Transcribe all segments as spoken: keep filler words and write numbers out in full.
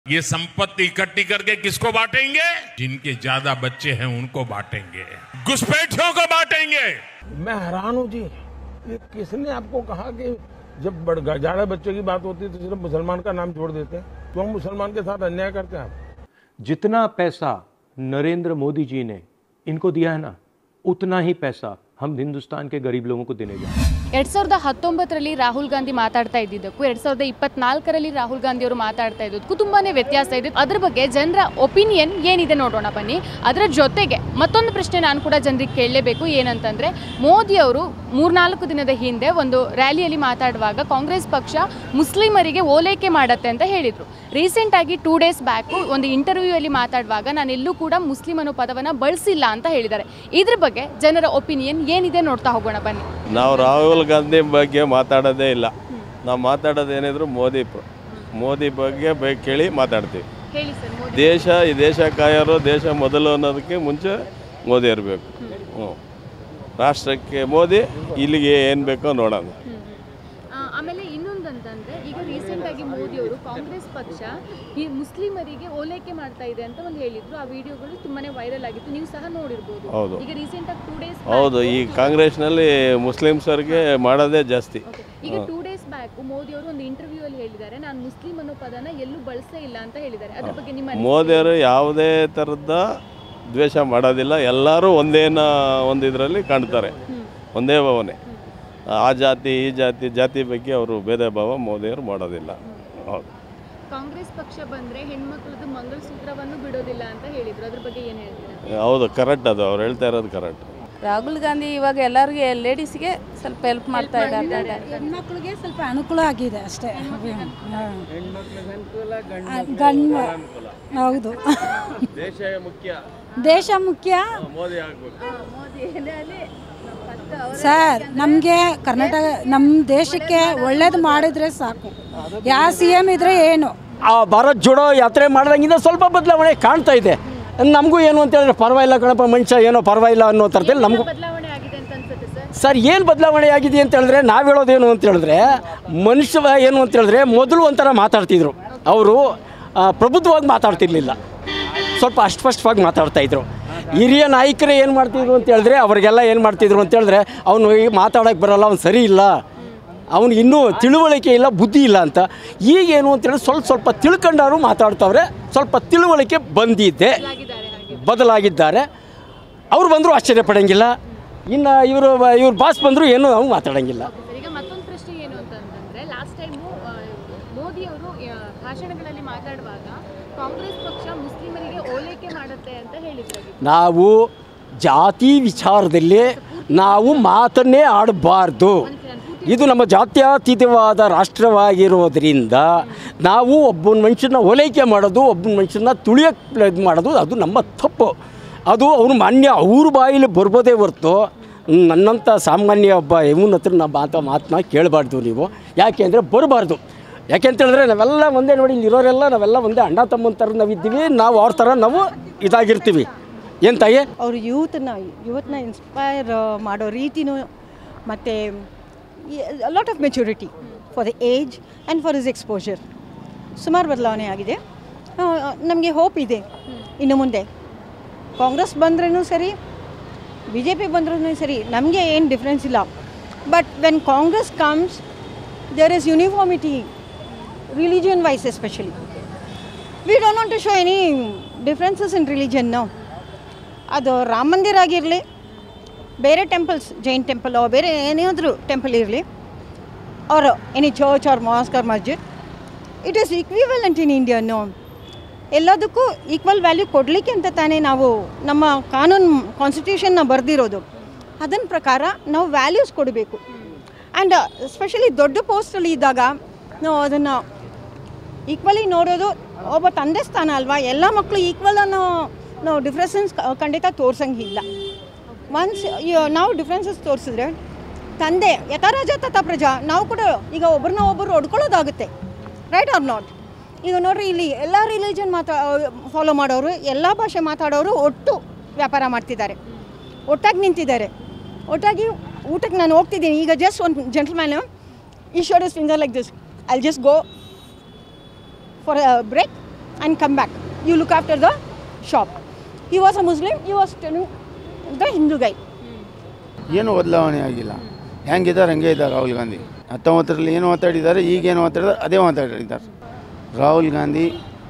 ये संपत्ति इकट्ठी करके किसको बांटेंगे? जिनके ज्यादा बच्चे हैं उनको बांटेंगे, घुसपैठियों को बांटेंगे। मैं हैरान हूँ जी, ये किसने आपको कहा कि जब ज्यादा बच्चों की बात होती है तो सिर्फ मुसलमान का नाम जोड़ देते हैं? तो हम मुसलमान के साथ अन्याय करते हैं। आप जितना पैसा नरेंद्र मोदी जी ने इनको दिया है ना, उतना ही पैसा हम हिंदुस्तान के गरीब लोगों को देने जा रहे हैं। ಎರಡ್ ಸಾವಿರದ ಹತ್ತೊಂಬತ್ತರಲ್ಲಿ ರಾಹುಲ್ ಗಾಂಧಿ ಮಾತಾಡ್ತಾ ಇದ್ದಿದ್ದಕ್ಕೂ ಎರಡ್ ಸಾವಿರದ ಇಪ್ಪತ್ನಾಲ್ಕರಲ್ಲಿ ರಾಹುಲ್ ಗಾಂಧಿ ಅವರು ಮಾತಾಡ್ತಾ ಇದ್ದಕ್ಕೂ ತುಂಬಾನೇ ವ್ಯತ್ಯಾಸ ಇದೆ. ಅದರ ಬಗ್ಗೆ ಜನರ ಒಪಿನಿಯನ್ ಏನಿದೆ ನೋಡೋಣ ಬನ್ನಿ. ಅದರ ಜೊತೆಗೆ ಮತ್ತೊಂದು ಪ್ರಶ್ನೆ ನಾನು ಕೂಡ ಜನರಿಗೆ ಕೇಳಲೇಬೇಕು. ಏನಂತಂದ್ರೆ, ಮೋದಿ ಅವರು ಮೂರ್ನಾಲ್ಕು ದಿನದ ಹಿಂದೆ ಒಂದು ರ್ಯಾಲಿಯಲ್ಲಿ ಮಾತಾಡುವಾಗ ಕಾಂಗ್ರೆಸ್ ಪಕ್ಷ ಮುಸ್ಲಿಮರಿಗೆ ಓಲೈಕೆ ಮಾಡುತ್ತೆ ಅಂತ ಹೇಳಿದ್ರು. ರೀಸೆಂಟ್ ಆಗಿ ಟೂ ಡೇಸ್ ಬ್ಯಾಕ್ ಒಂದು ಇಂಟರ್ವ್ಯೂ ಅಲ್ಲಿ ಮಾತಾಡುವಾಗ ನಾನು ಎಲ್ಲೂ ಕೂಡ ಮುಸ್ಲಿಂ ಅನ್ನೋ ಪದವನ್ನ ಬಳಸಿಲ್ಲ ಅಂತ ಹೇಳಿದ್ದಾರೆ. ಇದ್ರ ಬಗ್ಗೆ ಜನರ ಒಪಿನಿಯನ್ ಏನಿದೆ ನೋಡ್ತಾ ಹೋಗೋಣ ಬನ್ನಿ. ನಾವು ರಾಹುಲ್ ಗಾಂಧಿ ಬಗ್ಗೆ ಮಾತಾಡೋದೇ ಇಲ್ಲ. ನಾವು ಮಾತಾಡೋದು ಏನಿದ್ರು ಮೋದಿ ಮೋದಿ ಬಗ್ಗೆ ಬೇಕು ಕೇಳಿ ಮಾತಾಡ್ತೀವಿ. ದೇಶ ಈ ದೇಶ ಕಾಯೋರು, ದೇಶ ಮೊದಲು ಅನ್ನೋದಕ್ಕೆ ಮುಂಚೆ ಮೋದಿ ಇರಬೇಕು. ಹ್ಞೂ, ರಾಷ್ಟ್ರಕ್ಕೆ ಮೋದಿ, ಇಲ್ಲಿಗೆ ಏನು ಬೇಕೋ ನೋಡೋಣ. ಆಮೇಲೆ ಇನ್ನೊಂದಂತಂದ್ರೆ, ಈಗ ರೀಸೆಂಟ್ ಆಗಿ ಮೋದಿ ಅವರು ಕಾಂಗ್ರೆಸ್ ಪಕ್ಷ ಈ ಮುಸ್ಲಿಮರಿಗೆ ಓಲೈಕೆ ಮಾಡ್ತಾ ಇದೆ ಅಂತ ಒಂದು ಹೇಳಿದ್ರು. ಆ ವಿಡಿಯೋಗಳು ತುಂಬಾನೇ ವೈರಲ್ ಆಗಿತ್ತು, ನೀವು ಸಹ ನೋಡಿರ್ಬೋದು. ಹೌದು, ಈಗ ರೀಸೆಂಟ್ ಆಗಿ ಟೂ ಡೇಸ್ ಹೌದು, ಈ ಕಾಂಗ್ರೆಸ್ನಲ್ಲಿ ಮುಸ್ಲಿಮ್ಸರಿಗೆ ಮಾಡೋದೇ ಜಾಸ್ತಿ. ಈಗ ಟೂ ಡೇಸ್ ಬ್ಯಾಕ್ ಮೋದಿ ಅವರು ಒಂದು ಇಂಟರ್ವ್ಯೂ ಅಲ್ಲಿ ಹೇಳಿದ್ದಾರೆ, ನಾನು ಮುಸ್ಲಿಂ ಅನ್ನೋ ಪದನ ಎಲ್ಲೂ ಬಳಸೇ ಇಲ್ಲ ಅಂತ ಹೇಳಿದ್ದಾರೆ. ಅದ್ರ ಬಗ್ಗೆ ನಿಮ್ಮ ಮೋದಿಯವರು ಯಾವುದೇ ಥರದ ದ್ವೇಷ ಮಾಡೋದಿಲ್ಲ. ಎಲ್ಲರೂ ಒಂದೇನ ಒಂದು ಇದರಲ್ಲಿ ಕಾಣ್ತಾರೆ, ಒಂದೇ ಭಾವನೆ. ಆ ಜಾತಿ ಈ ಜಾತಿ ಜಾತಿ ಬಗ್ಗೆ ಅವರು ಭೇದ ಭಾವ ಮೋದಿಯವರು ಮಾಡೋದಿಲ್ಲ. ಹೌದು, ಕಾಂಗ್ರೆಸ್ ಪಕ್ಷ ಬಂದ್ರೆ ಹೆಣ್ಮಕ್ಳದ್ದು ಮಂಗಲಸೂತ್ರವನ್ನು ಬಿಡೋದಿಲ್ಲ ಅಂತ ಹೇಳಿದ್ರು. ಅದ್ರ ಬಗ್ಗೆ ಏನು ಹೇಳ್ತೀರಾ? ಹೌದು, ಕರೆಕ್ಟ್, ಅದು ಅವ್ರು ಹೇಳ್ತಾ ಇರೋದು ಕರೆಕ್ಟ್. ರಾಹುಲ್ ಗಾಂಧಿ ಇವಾಗ ಎಲ್ಲರಿಗೆ ಲೇಡೀಸ್ಗೆ ಸ್ವಲ್ಪ ಹೆಲ್ಪ್ ಮಾಡ್ತಾ ಇದ್ದಾರೆ. ಹೆಣ್ಮಕ್ಳಿಗೆ ಸ್ವಲ್ಪ ಅನುಕೂಲ ಆಗಿದೆ ಅಷ್ಟೇ. ಗಂಡು ಹೌದು, ದೇಶ ಮುಖ್ಯ, ದೇಶ ಮುಖ್ಯ. ಮೋದಿ ಆಗಬೇಕು. ಸರ್, ನಮಗೆ ಕರ್ನಾಟಕ ನಮ್ಮ ದೇಶಕ್ಕೆ ಒಳ್ಳೇದು ಮಾಡಿದ್ರೆ ಸಾಕು. ಯಾವ ಸಿ ಎಮ್ ಇದ್ರೆ ಏನು. ಆ ಭಾರತ್ ಜೋಡೋ ಯಾತ್ರೆ ಮಾಡಿದಂಗಿಂದ ಸ್ವಲ್ಪ ಬದಲಾವಣೆ ಕಾಣ್ತಾ ಇದೆ. ನಮಗೂ ಏನು ಅಂತ ಹೇಳಿದ್ರೆ ಪರವಾಗಿಲ್ಲ ಕಣಪ್ಪ, ಮನುಷ್ಯ ಏನೋ ಪರವಾಗಿಲ್ಲ ಅನ್ನೋ ಥರದಲ್ಲಿ ನಮಗೂ ಸರ್ ಏನು ಬದಲಾವಣೆ ಆಗಿದೆ ಅಂತ ಹೇಳಿದ್ರೆ, ನಾವು ಹೇಳೋದೇನು ಅಂತ ಹೇಳಿದ್ರೆ, ಮನುಷ್ಯ ಏನು ಅಂತ ಹೇಳಿದ್ರೆ ಮೊದಲು ಒಂಥರ ಮಾತಾಡ್ತಿದ್ರು, ಅವರು ಪ್ರಬುದ್ಧವಾಗಿ ಮಾತಾಡ್ತಿರ್ಲಿಲ್ಲ, ಸ್ವಲ್ಪ ಅಸ್ಪಷ್ಟವಾಗಿ ಮಾತಾಡ್ತಾಯಿದ್ರು. ಹಿರಿಯ ನಾಯಕರೇ ಏನು ಮಾಡ್ತಿದ್ರು ಅಂತ ಹೇಳಿದ್ರೆ, ಅವ್ರಿಗೆಲ್ಲ ಏನು ಮಾಡ್ತಿದ್ರು ಅಂತ ಹೇಳಿದ್ರೆ, ಅವನು ಮಾತಾಡೋಕ್ಕೆ ಬರೋಲ್ಲ, ಅವ್ನು ಸರಿ ಇಲ್ಲ, ಅವ್ನಿಗೆ ಇನ್ನೂ ತಿಳುವಳಿಕೆ ಇಲ್ಲ, ಬುದ್ಧಿ ಇಲ್ಲ ಅಂತ. ಈಗೇನು ಅಂತೇಳಿ ಸ್ವಲ್ಪ ಸ್ವಲ್ಪ ತಿಳ್ಕೊಂಡವರು ಮಾತಾಡ್ತವ್ರೆ, ಸ್ವಲ್ಪ ತಿಳುವಳಿಕೆ ಬಂದಿದೆ, ಬದಲಾಗಿದ್ದಾರೆ. ಅವ್ರು ಬಂದರೂ ಆಶ್ಚರ್ಯ ಪಡೋಂಗಿಲ್ಲ, ಇನ್ನು ಇವರು ಇವ್ರ ಬಾಸ್ ಬಂದರೂ ಏನೂ ನಾವು ಮಾತಾಡೋಂಗಿಲ್ಲ. ಈಗ ಮತ್ತೊಂದು ಪ್ರಶ್ನೆ ಏನು ಅಂತಂದರೆ, ಲಾಸ್ಟ್ ಟೈಮು ಮೋದಿ ಅವರು ಭಾಷಣಗಳಲ್ಲಿ ಮಾತಾಡುವಾಗ ಕಾಂಗ್ರೆಸ್ ಪಕ್ಷ ಮುಸ್ಲಿಮರಿಗೆ ಓಲೈಕೆ ಮಾಡುತ್ತೆ ಅಂತ ಹೇಳಿದ್ರು. ನಾವು ಜಾತಿ ವಿಚಾರದಲ್ಲಿ ನಾವು ಮಾತನ್ನೇ ಆಡಬಾರ್ದು. ಇದು ನಮ್ಮ ಜಾತ್ಯತೀತವಾದ ರಾಷ್ಟ್ರವಾಗಿರೋದ್ರಿಂದ ನಾವು ಒಬ್ಬನ ಮನುಷ್ಯನ ಓಲೈಕೆ ಮಾಡೋದು, ಒಬ್ಬನ ಮನುಷ್ಯನ ತುಳಿಯೋಕ್ಕೆ ಇದು ಮಾಡೋದು, ಅದು ನಮ್ಮ ತಪ್ಪು. ಅದು ಅವ್ರು ಮಾನ್ಯ ಅವ್ರ ಬಾಯಲ್ಲಿ ಬರ್ಬೋದೇ ಹೊರ್ತು ನನ್ನಂಥ ಸಾಮಾನ್ಯ ಒಬ್ಬ ಇವನ ಹತ್ರ ನಾವು ಮಾತ ಮಾತನ್ನ ಕೇಳಬಾರ್ದು ನೀವು. ಯಾಕೆ ಅಂದರೆ ಬರಬಾರ್ದು. ಯಾಕೆ ಅಂತ ಹೇಳಿದ್ರೆ ನಾವೆಲ್ಲ ಒಂದೇ, ನೋಡಿ ಇಲ್ಲಿ ಇರೋರೆಲ್ಲ ನಾವೆಲ್ಲ ಒಂದೇ ಅಣ್ಣ ತಮ್ಮನ ಥರ ನಾವಿದ್ದೀವಿ, ನಾವು ಅವ್ರ ಥರ ನಾವು ಇದಾಗಿರ್ತೀವಿ. ಏನು ತಾಯಿ, ಅವರು ಯೂತ್ನ ಯೂತ್ನ ಇನ್ಸ್ಪೈರ್ ಮಾಡೋ ರೀತಿನೂ, ಮತ್ತು lot of maturity for the age and for is exposure ಸುಮಾರು ಬದಲಾವಣೆ ಆಗಿದೆ. ನಮಗೆ ಹೋಪ್ ಇದೆ ಇನ್ನು ಮುಂದೆ. ಕಾಂಗ್ರೆಸ್ ಬಂದ್ರೂ ಸರಿ, ಬಿ ಜೆ ಪಿ ಬಂದ್ರೂ ಸರಿ, ನಮಗೆ ಏನು ಡಿಫ್ರೆನ್ಸ್ ಇಲ್ಲ. But when Congress comes, there is uniformity religion wise especially. We don't want to show any differences in religion now. ಅದು ರಾಮ ಮಂದಿರ ಆಗಿರಲಿ, ಬೇರೆ ಟೆಂಪಲ್ಸ್, ಜೈನ್ ಟೆಂಪಲ್ or ಬೇರೆ ಏನಾದರೂ ಟೆಂಪಲ್ ಇರಲಿ, or any church or mosque or masjid, it is equivalent in India. No, ಎಲ್ಲದಕ್ಕೂ equal value ಕೊಡಲಿಕ್ಕೆ ಅಂತ ತಾನೇ ನಾವು ನಮ್ಮ ಕಾನೂನು ಕಾನ್ಸ್ಟಿಟ್ಯೂಷನ್ನ ಬರೆದಿರೋದು. ಅದನ್ನ ಪ್ರಕಾರ ನಾವು ವ್ಯಾಲ್ಯೂಸ್ ಕೊಡಬೇಕು. ಆ್ಯಂಡ್ ಎಸ್ಪೆಷಲಿ ದೊಡ್ಡ ಪೋಸ್ಟಲ್ಲಿ ಇದ್ದಾಗ ನಾವು ಅದನ್ನು ಈಕ್ವಲಿ ನೋಡೋದು. ಒಬ್ಬ ತಂದೆ ಸ್ಥಾನ ಅಲ್ವಾ, ಎಲ್ಲ ಮಕ್ಕಳು ಈಕ್ವಲ್ ಅನ್ನೋ ನಾವು ಡಿಫ್ರೆನ್ಸಸ್ ಖಂಡಿತ ತೋರ್ಸಂಗಿಲ್ಲ. ಒನ್ಸ್ ನಾವು ಡಿಫ್ರೆನ್ಸಸ್ ತೋರಿಸಿದ್ರೆ, ತಂದೆ ಯಥಾರಾಜ ತಥಾ ಪ್ರಜಾ, ನಾವು ಕೂಡ ಈಗ ಒಬ್ಬರನ್ನ ಒಬ್ಬರು ಹೊಡ್ಕೊಳ್ಳೋದಾಗುತ್ತೆ. Right R not? ಈಗ ನೋಡ್ರಿ, ಇಲ್ಲಿ ಎಲ್ಲ ರಿಲಿಜನ್ ಮಾತಾ ಫಾಲೋ ಮಾಡೋರು, ಎಲ್ಲ ಭಾಷೆ ಮಾತಾಡೋರು ಒಟ್ಟು ವ್ಯಾಪಾರ ಮಾಡ್ತಿದ್ದಾರೆ, ಒಟ್ಟಾಗಿ ನಿಂತಿದ್ದಾರೆ. ಒಟ್ಟಾಗಿ ಊಟಕ್ಕೆ ನಾನು ಹೋಗ್ತಿದ್ದೀನಿ. ಈಗ ಜಸ್ಟ್ ಒಂದು ಜೆಂಟಲ್ಮ್ಯಾನು ಈ showed is finger like this, I just go for a break and come back. You look after the shop. He was a Muslim, he was telling the Hindu guy. ಏನು ಬದಲಾವಣೆ ಆಗಿಲ್ಲ, ಹೆಂಗಿದ್ದಾರೆ ಹಂಗೆ ಇದ್ದಾರೆ ರಾಹುಲ್ ಗಾಂಧಿ. ಹತ್ತೊಂಬತ್ತರಲ್ಲಿ ಏನು ಮಾತಾಡಿದ್ದಾರೆ, ಈಗೇನು ಮಾತಾಡಿದ್ದಾರೆ ಅದೇ ಮಾತಾಡಿದ್ದಾರೆ. ರಾಹುಲ್ ಗಾಂಧಿ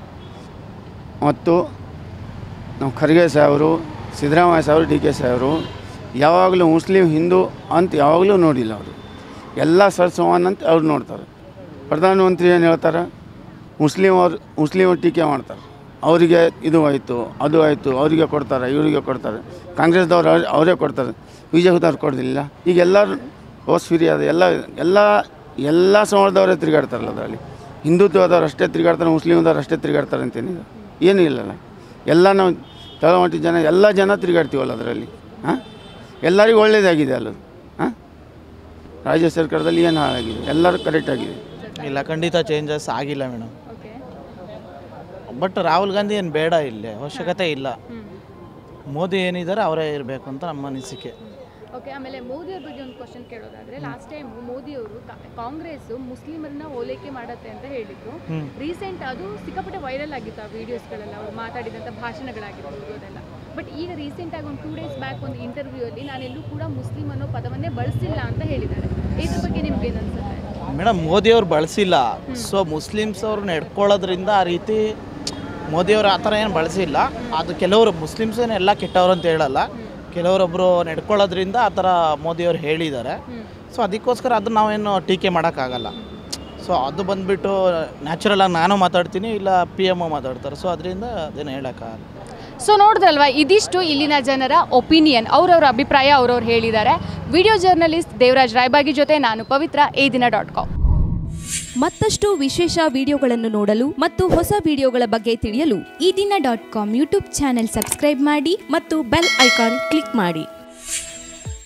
ಮತ್ತು ನಮ್ಮ ಖರ್ಗೆ ಸಾಹೇಬರು, ಸಿದ್ದರಾಮಯ್ಯ ಸಾಹೇಬರು, ಡಿ ಕೆ ಸಾಹೇಬರು ಯಾವಾಗಲೂ ಮುಸ್ಲಿಂ ಹಿಂದೂ ಅಂತ ಯಾವಾಗಲೂ ನೋಡಿಲ್ಲ. ಅವರು ಎಲ್ಲ ಸರ್ ಸಮಾನ ಅಂತ ಅವ್ರು ನೋಡ್ತಾರೆ. ಪ್ರಧಾನಮಂತ್ರಿ ಏನು ಹೇಳ್ತಾರೆ, ಮುಸ್ಲಿಂ ಅವ್ರು ಮುಸ್ಲಿಂ ಟೀಕೆ ಮಾಡ್ತಾರೆ. ಅವರಿಗೆ ಇದು ಆಯಿತು ಅದು ಆಯಿತು, ಅವರಿಗೆ ಕೊಡ್ತಾರೆ ಇವರಿಗೆ ಕೊಡ್ತಾರೆ. ಕಾಂಗ್ರೆಸ್ದವ್ರು ಅವರೇ ಕೊಡ್ತಾರೆ, ಬಿ ಜೆ ಪಿದವ್ರು ಕೊಡೋದಿಲ್ಲ. ಈಗ ಎಲ್ಲರೂ ಓಸ್ ಫ್ರೀ ಅದು ಎಲ್ಲ ಎಲ್ಲ ಎಲ್ಲ ಸಮಾಜದವರೇ ತಿರುಗಾಡ್ತಾರಲ್ಲ ಅದರಲ್ಲಿ. ಹಿಂದುತ್ವದವ್ರು ಅಷ್ಟೇ ತಿರುಗಾಡ್ತಾರೆ, ಮುಸ್ಲಿಮ್ದವ್ರು ಅಷ್ಟೇ ತಿರುಗಾಡ್ತಾರೆ ಅಂತೇನಿದೆ, ಏನೂ ಇಲ್ಲಲ್ಲ. ಎಲ್ಲ ನಾವು ತಳಮಟ್ಟಿ ಜನ ಎಲ್ಲ ಜನ ತಿರುಗಾಡ್ತೀವಲ್ಲ ಅದರಲ್ಲಿ. ಹಾಂ, ಎಲ್ಲರಿಗೂ ಒಳ್ಳೆಯದಾಗಿದೆ ಅಲ್ಲ. ಹಾಂ, ರಾಜ್ಯ ಸರ್ಕಾರದಲ್ಲಿ ಏನು ಹಾಳಾಗಿದೆ, ಎಲ್ಲರೂ ಕರೆಕ್ಟಾಗಿದೆ. ಇಲ್ಲ, ಖಂಡಿತ ಚೇಂಜಸ್ ಆಗಿಲ್ಲ ಮೇಡಮ್. ಬಟ್ ರಾಹುಲ್ ಗಾಂಧಿ ಏನು ಬೇಡ, ಇಲ್ಲಿ ಅವಶ್ಯಕತೆ ಇಲ್ಲ. ಮೋದಿ ಏನಿದ್ದಾರೆ ಅವರೇ ಇರಬೇಕು ಅಂತ ನಮ್ಮ ಅನಿಸಿಕೆ. ಓಕೆ, ಆಮೇಲೆ ಮೋದಿಯವ್ರ ಬಗ್ಗೆ ಒಂದು ಕ್ವಶನ್ ಕೇಳೋದಾದ್ರೆ, ಲಾಸ್ಟ್ ಟೈಮ್ ಮೋದಿಯವರು ಕಾಂಗ್ರೆಸ್ ಮುಸ್ಲಿಮರನ್ನ ಓಲೈಕೆ ಮಾಡತ್ತೆ ಅಂತ ಹೇಳಿದ್ರು. ರೀಸೆಂಟ್ ಅದು ಸಿಕ್ಕಾಪಟ್ಟೆ ವೈರಲ್ ಆಗಿತ್ತು ಆ ವಿಡಿಯೋಸ್ಗಳೆಲ್ಲ, ಅವ್ರು ಮಾತಾಡಿದಂಥ ಭಾಷಣಗಳಾಗಿರ್ಬೋದು ಅದೆಲ್ಲ. ಬಟ್ ಈಗ ರೀಸೆಂಟ್ ಆಗಿ ಒಂದು ಟೂ ಡೇಸ್ ಬ್ಯಾಕ್ ಒಂದು ಇಂಟರ್ವ್ಯೂ ಅಲ್ಲಿ ನಾನೆಲ್ಲೂ ಕೂಡ ಮುಸ್ಲಿಂ ಅನ್ನೋ ಪದವನ್ನೇ ಬಳಸಿಲ್ಲ ಅಂತ ಹೇಳಿದ್ದಾರೆ. ಇದ್ರ ಬಗ್ಗೆ ನಿಮ್ಗೆ ಏನು ಅನ್ಸುತ್ತೆ? ಮೇಡಮ್, ಮೋದಿಯವ್ರು ಬಳಸಿಲ್ಲ, ಸೊ ಮುಸ್ಲಿಮ್ಸ್ ಅವ್ರು ನಡ್ಕೊಳ್ಳೋದ್ರಿಂದ ಆ ರೀತಿ ಮೋದಿಯವರು ಆ ಥರ ಏನು ಬಳಸಿಲ್ಲ. ಅದು ಕೆಲವರು ಮುಸ್ಲಿಮ್ಸೇನು ಎಲ್ಲ ಕೆಟ್ಟವರು ಅಂತ ಹೇಳಲ್ಲ, ಕೆಲವರೊಬ್ಬರು ನಡ್ಕೊಳ್ಳೋದ್ರಿಂದ ಆ ಥರ ಮೋದಿಯವರು ಹೇಳಿದ್ದಾರೆ. ಸೊ ಅದಕ್ಕೋಸ್ಕರ ಅದು ನಾವೇನು ಟೀಕೆ ಮಾಡೋಕ್ಕಾಗಲ್ಲ. ಸೊ ಅದು ಬಂದುಬಿಟ್ಟು ನ್ಯಾಚುರಲಾಗಿ ನಾನು ಮಾತಾಡ್ತೀನಿ, ಇಲ್ಲ ಪಿ ಎಮ್ ಒ ಮಾತಾಡ್ತಾರೆ. ಸೊ ಅದರಿಂದ ಅದೇನು ಹೇಳೋಕ್ಕಾಗಲ್ಲ. ಸೊ ನೋಡಿದ್ರಲ್ವಾ, ಇದಿಷ್ಟು ಇಲ್ಲಿನ ಜನರ ಒಪಿನಿಯನ್, ಅವ್ರವ್ರ ಅಭಿಪ್ರಾಯ ಅವ್ರವ್ರು ಹೇಳಿದ್ದಾರೆ. ವಿಡಿಯೋ ಜರ್ನಲಿಸ್ಟ್ ದೇವರಾಜ್ ರಾಯಬಾಗಿ ಜೊತೆ ನಾನು ಪವಿತ್ರ, ಎ ದಿನ ಡಾಟ್ ಕಾಮ್. ಮತ್ತಷ್ಟು ವಿಶೇಷ ವಿಡಿಯೋಗಳನ್ನು ನೋಡಲು ಮತ್ತು ಹೊಸ ವಿಡಿಯೋಗಳ ಬಗ್ಗೆ ತಿಳಿಯಲು Ee Dina dot com YouTube channel subscribe ಮಾಡಿ ಮತ್ತು ಬೆಲ್ ಐಕಾನ್ ಕ್ಲಿಕ್ ಮಾಡಿ.